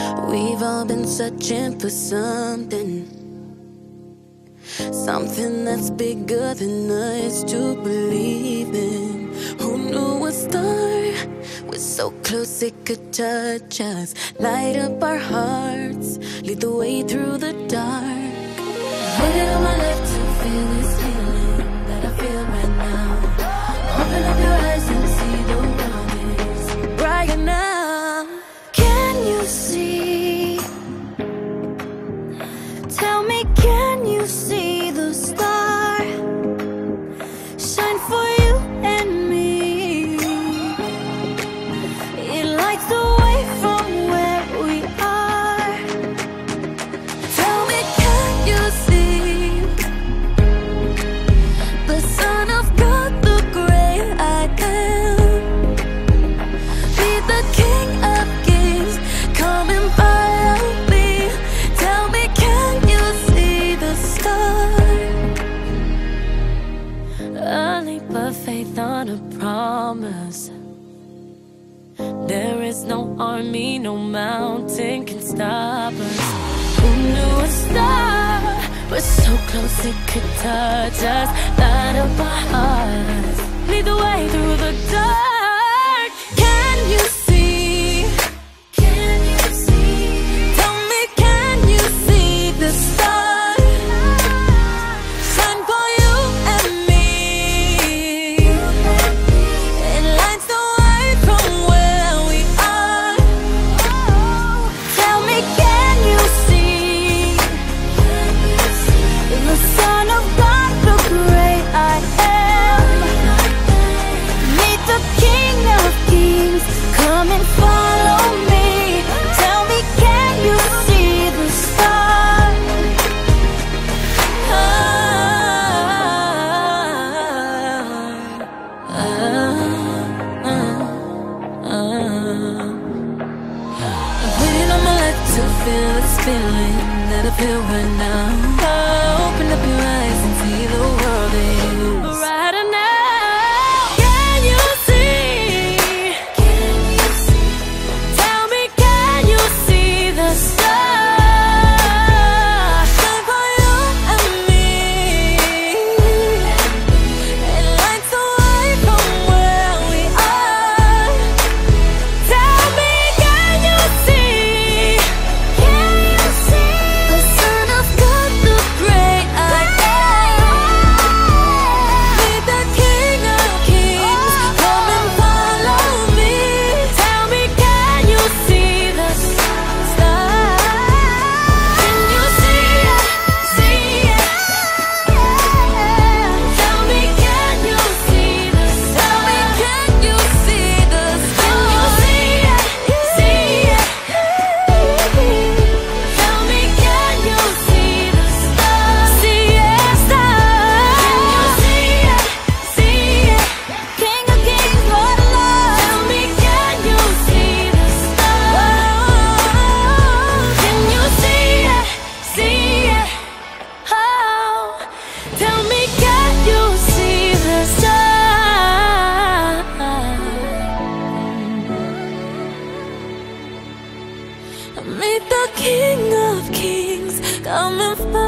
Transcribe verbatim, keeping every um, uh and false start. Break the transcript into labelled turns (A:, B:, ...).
A: We've all been searching for something, something that's bigger than us to believe in. Who knew a star was so close it could touch us, light up our hearts, lead the way through the dark. Put it on my left to feel this feeling that I feel right now. Open up your eyes and see the world is brighter now. Can you see? Tell me, can you see the star shine for you and me? It lights the way from where we are. Tell me, can you see the Son of God, the great I am? Be the King of Kings, come and follow me. Tell me, can you see the star? A leap of faith on a promise. There is no army, no mountain can stop us. Who knew a star was so close it could touch us, light up our hearts, lead the way through the dark. Can you see? Can you see? Tell me, can you see the star shine for you and me? It lights the way from where we are. Tell me, can you see the Son of God, the great I am? Meet the King of Kings, come and follow me. Tell me, can you see the star? Ah, ah, ah, ah. Waiting on my life to feel this feeling that I feel right now. Oh, open up your eyes and see the world is brighter now. Can you see? Can you see? Tell me, can you see the star shine for you and me? It lights the way from where we are. Tell me, can you see? Can you see the Son of God, the great I am? Meet the King of Kings, come and follow me. Tell me, can you see the star? Can you see it? See it? Tell me, can you see the star? Tell me, can you see the star? Can you see it? See it? Tell me, can you see the star? See it, star. Can you see it? See it? King of Kings, Lord of Lords. Tell me, can you see the star? Can you see it? See it? Oh, tell me, can you see the star? Meet the King of Kings, come and